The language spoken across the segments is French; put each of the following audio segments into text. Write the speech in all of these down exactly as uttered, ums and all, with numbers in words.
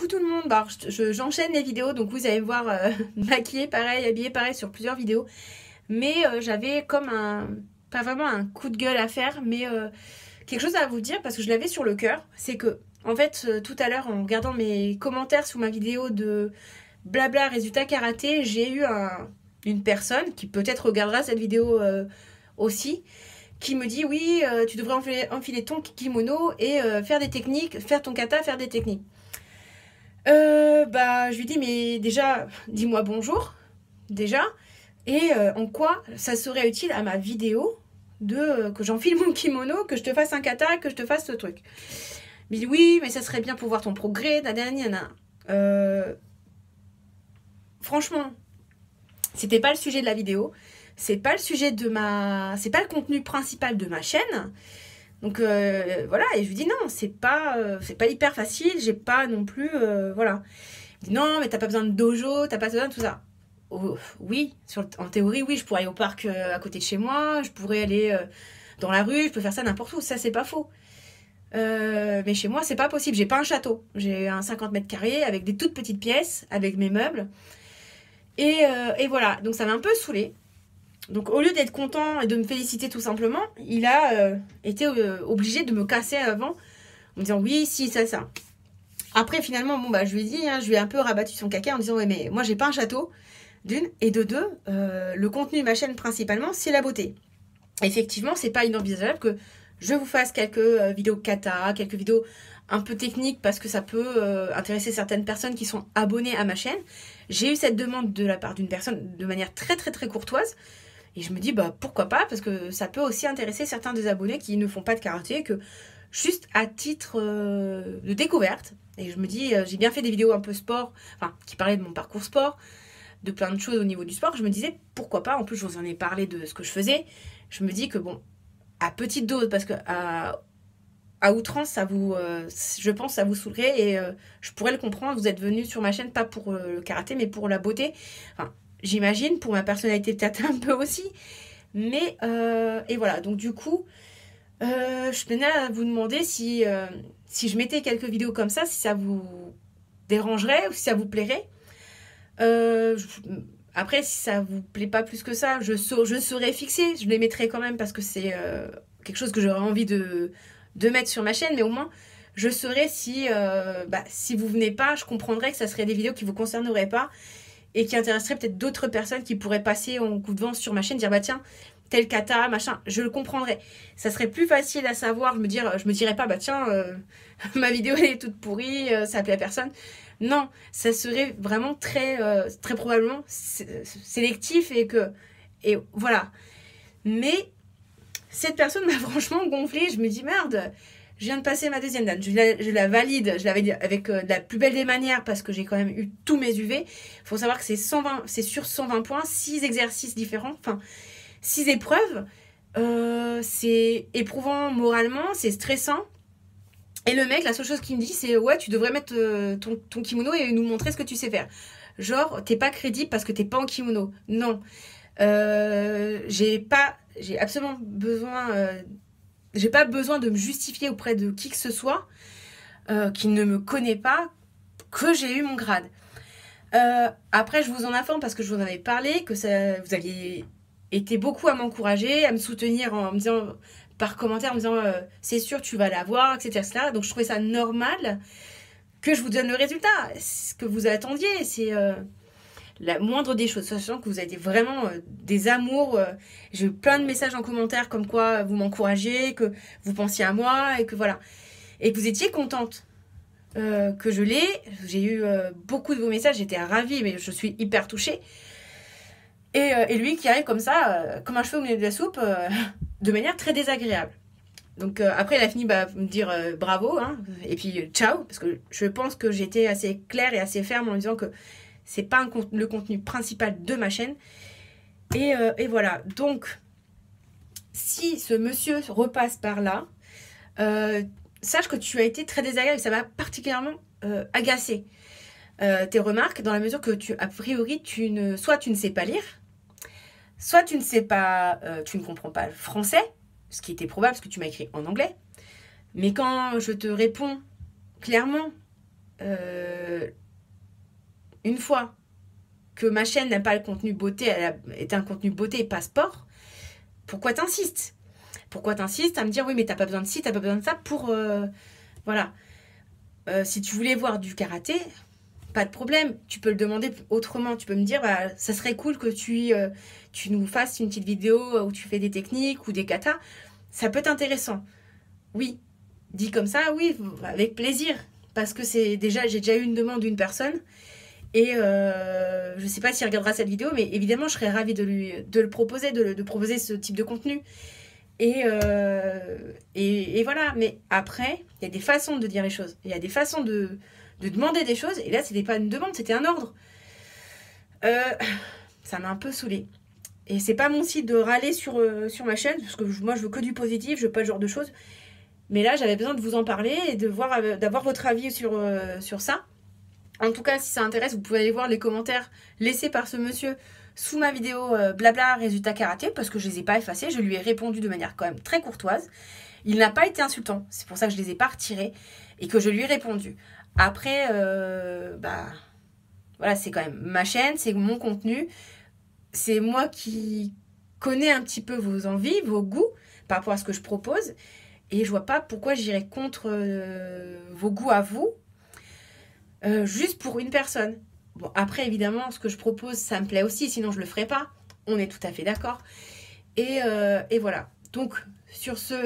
coucou tout le monde. Bah, je, j'enchaîne les vidéos, donc vous allez me voir euh, maquillée pareil, habillée pareil sur plusieurs vidéos. Mais euh, j'avais comme un, pas vraiment un coup de gueule à faire, mais euh, quelque chose à vous dire parce que je l'avais sur le cœur. C'est que, en fait, euh, tout à l'heure, en regardant mes commentaires sous ma vidéo de blabla résultat karaté, j'ai eu un, une personne qui peut-être regardera cette vidéo euh, aussi, qui me dit oui, euh, tu devrais enfiler, enfiler ton kimono et euh, faire des techniques, faire ton kata, faire des techniques. Euh, bah, je lui dis mais déjà, dis-moi bonjour, déjà, et euh, en quoi ça serait utile à ma vidéo de euh, que j'enfile mon kimono, que je te fasse un kata, que je te fasse ce truc. Il me dit oui, mais ça serait bien pour voir ton progrès, nanana. Euh, franchement, c'était pas le sujet de la vidéo. C'est pas le sujet de ma, c'est pas le contenu principal de ma chaîne. Donc euh, voilà, et je lui dis non, c'est pas, euh, c'est pas hyper facile. J'ai pas non plus, euh, voilà. Il dit non, mais t'as pas besoin de dojo, t'as pas besoin de tout ça. Oh, oui, sur, en théorie, oui, je pourrais aller au parc euh, à côté de chez moi, je pourrais aller euh, dans la rue, je peux faire ça n'importe où. Ça, c'est pas faux. Euh, mais chez moi, c'est pas possible. J'ai pas un château. J'ai un cinquante mètres carrés avec des toutes petites pièces, avec mes meubles. Et, euh, et voilà. Donc ça m'a un peu saoulée. Donc au lieu d'être content et de me féliciter tout simplement, il a euh, été euh, obligé de me casser avant en me disant oui, si, ça, ça. Après finalement, bon bah je lui ai dit, hein, je lui ai un peu rabattu son caca en disant ouais mais moi j'ai pas un château, d'une, et de deux, euh, le contenu de ma chaîne principalement c'est la beauté. Effectivement, c'est pas inenvisageable que je vous fasse quelques euh, vidéos kata, quelques vidéos un peu techniques parce que ça peut euh, intéresser certaines personnes qui sont abonnées à ma chaîne. J'ai eu cette demande de la part d'une personne de manière très très très courtoise. Et je me dis, bah pourquoi pas, parce que ça peut aussi intéresser certains des abonnés qui ne font pas de karaté, que juste à titre euh, de découverte. Et je me dis, euh, j'ai bien fait des vidéos un peu sport, enfin, qui parlaient de mon parcours sport, de plein de choses au niveau du sport. Je me disais, pourquoi pas, en plus je vous en ai parlé de ce que je faisais. Je me dis que bon, à petite dose, parce que à, à outrance, ça vous, euh, je pense, ça vous saoulerait, et euh, je pourrais le comprendre, vous êtes venu sur ma chaîne, pas pour euh, le karaté, mais pour la beauté. Enfin, j'imagine, pour ma personnalité peut-être un peu aussi. Mais, euh, et voilà, donc du coup, euh, je tenais à vous demander si, euh, si je mettais quelques vidéos comme ça, si ça vous dérangerait ou si ça vous plairait. Euh, je, après, si ça vous plaît pas plus que ça, je, je serais fixée, je les mettrai quand même parce que c'est euh, quelque chose que j'aurais envie de, de mettre sur ma chaîne, mais au moins, je saurais si, euh, bah, si vous venez pas, je comprendrais que ça serait des vidéos qui vous concerneraient pas, et qui intéresserait peut-être d'autres personnes qui pourraient passer en coup de vent sur ma chaîne, dire bah tiens, tel kata, machin, je le comprendrais. Ça serait plus facile à savoir, je me, dire, je me dirais pas bah tiens, euh, ma vidéo elle est toute pourrie, euh, ça plaît à personne. Non, ça serait vraiment très, euh, très probablement sélectif et que, et voilà. Mais cette personne m'a franchement gonflé, je me dis merde, je viens de passer ma deuxième date, je la, je la valide, je l'avais dit avec euh, de la plus belle des manières parce que j'ai quand même eu tous mes U V. Il faut savoir que c'est cent vingt, c'est sur cent vingt points, six exercices différents, enfin six épreuves. Euh, c'est éprouvant moralement, c'est stressant. Et le mec, la seule chose qu'il me dit, c'est ouais, tu devrais mettre euh, ton, ton kimono et nous montrer ce que tu sais faire. Genre, t'es pas crédible parce que t'es pas en kimono. Non. Euh, j'ai pas, j'ai absolument besoin... Euh, J'ai pas besoin de me justifier auprès de qui que ce soit euh, qui ne me connaît pas que j'ai eu mon grade. Euh, après, je vous en informe parce que je vous en avais parlé, que ça, vous aviez été beaucoup à m'encourager, à me soutenir en me disant par commentaire, en me disant euh, c'est sûr tu vas l'avoir, et cetera, et cetera. Donc je trouvais ça normal que je vous donne le résultat. Ce que vous attendiez, c'est euh, la moindre des choses, sachant que vous avez été vraiment euh, des amours. Euh, j'ai eu plein de messages en commentaire comme quoi vous m'encouragez, que vous pensiez à moi et que voilà. Et que vous étiez contente euh, que je l'ai. J'ai eu euh, beaucoup de vos messages, j'étais ravie, mais je suis hyper touchée. Et, euh, et lui qui arrive comme ça, euh, comme un cheveu au milieu de la soupe, euh, de manière très désagréable. Donc euh, après, il a fini par bah, me dire euh, bravo, hein, et puis euh, ciao, parce que je pense que j'étais assez claire et assez ferme en disant que c'est pas un, le contenu principal de ma chaîne. Et, euh, et voilà. Donc, si ce monsieur repasse par là, euh, sache que tu as été très désagréable. Ça m'a particulièrement euh, agacé. Euh, tes remarques, dans la mesure que tu, a priori, tu ne, soit tu ne sais pas lire, soit tu ne sais pas, euh, tu ne comprends pas le français, ce qui était probable parce que tu m'as écrit en anglais. Mais quand je te réponds clairement, euh, une fois que ma chaîne n'a pas le contenu beauté, elle est un contenu beauté et pas sport, pourquoi t'insistes? Pourquoi t'insistes à me dire oui mais t'as pas besoin de ci, t'as pas besoin de ça pour... Euh, voilà. Euh, si tu voulais voir du karaté, pas de problème, tu peux le demander autrement. Tu peux me dire, bah, ça serait cool que tu, euh, tu nous fasses une petite vidéo où tu fais des techniques ou des katas. Ça peut être intéressant. Oui, dit comme ça, oui, avec plaisir. Parce que c'est déjà, j'ai déjà eu une demande d'une personne. Et euh, je ne sais pas s'il regardera cette vidéo, mais évidemment, je serais ravie de, lui, de le proposer, de, de proposer ce type de contenu. Et, euh, et, et voilà. Mais après, il y a des façons de dire les choses. Il y a des façons de... de demander des choses, et là c'était pas une demande, c'était un ordre. Euh, ça m'a un peu saoulée. Et c'est pas mon site de râler sur, euh, sur ma chaîne, parce que je, moi je veux que du positif, je veux pas ce genre de choses. Mais là j'avais besoin de vous en parler et de voir, euh, d'avoir votre avis sur, euh, sur ça. En tout cas, si ça intéresse, vous pouvez aller voir les commentaires laissés par ce monsieur sous ma vidéo euh, blabla résultat karaté, parce que je les ai pas effacés, je lui ai répondu de manière quand même très courtoise. Il n'a pas été insultant, c'est pour ça que je les ai pas retirés et que je lui ai répondu. Après, euh, bah, voilà, c'est quand même ma chaîne, c'est mon contenu. C'est moi qui connais un petit peu vos envies, vos goûts par rapport à ce que je propose. Et je vois pas pourquoi j'irais contre euh, vos goûts à vous, euh, juste pour une personne. Bon, après, évidemment, ce que je propose, ça me plaît aussi, sinon je le ferais pas. On est tout à fait d'accord. Et, euh, et voilà. Donc, sur ce,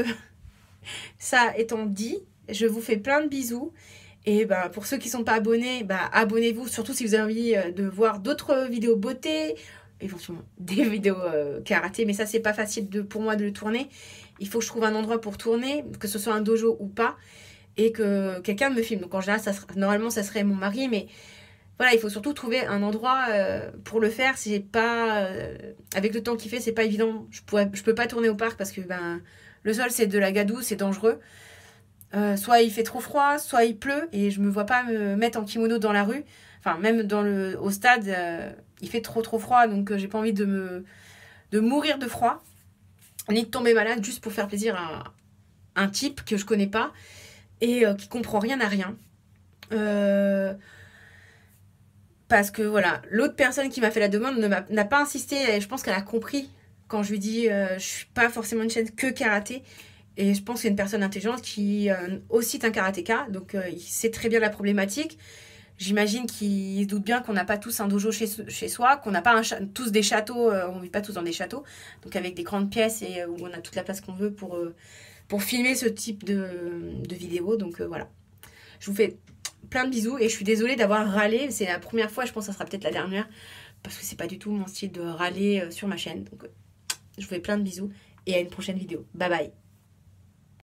ça étant dit, je vous fais plein de bisous. Et ben, pour ceux qui ne sont pas abonnés, bah, abonnez-vous, surtout si vous avez envie de voir d'autres vidéos beauté, éventuellement des vidéos euh, karaté, mais ça c'est pas facile de, pour moi de le tourner. Il faut que je trouve un endroit pour tourner, que ce soit un dojo ou pas, et que quelqu'un me filme. Donc en général, ça sera, normalement ça serait mon mari, mais voilà, il faut surtout trouver un endroit euh, pour le faire. Si j'ai pas, euh, avec le temps qu'il fait, c'est pas évident. Je pourrais, je peux pas tourner au parc parce que ben, le sol c'est de la gadoue, c'est dangereux. Euh, soit il fait trop froid, soit il pleut, et je me vois pas me mettre en kimono dans la rue. Enfin, même dans le, au stade, euh, il fait trop trop froid, donc euh, j'ai pas envie de me de mourir de froid, ni de tomber malade juste pour faire plaisir à un type que je connais pas et euh, qui comprend rien à rien. Euh, parce que voilà, l'autre personne qui m'a fait la demande n'a pas insisté, et je pense qu'elle a compris quand je lui dis euh, je suis pas forcément une chaîne que karaté. Et je pense que c'est une personne intelligente qui euh, aussi est un karatéka, donc euh, il sait très bien la problématique. J'imagine qu'il se doute bien qu'on n'a pas tous un dojo chez, chez soi, qu'on n'a pas un tous des châteaux, euh, on ne vit pas tous dans des châteaux, donc avec des grandes pièces et euh, où on a toute la place qu'on veut pour, euh, pour filmer ce type de, de vidéos. Donc euh, voilà, je vous fais plein de bisous et je suis désolée d'avoir râlé, c'est la première fois, je pense que ça sera peut-être la dernière, parce que c'est pas du tout mon style de râler euh, sur ma chaîne. Donc euh, je vous fais plein de bisous et à une prochaine vidéo. Bye bye.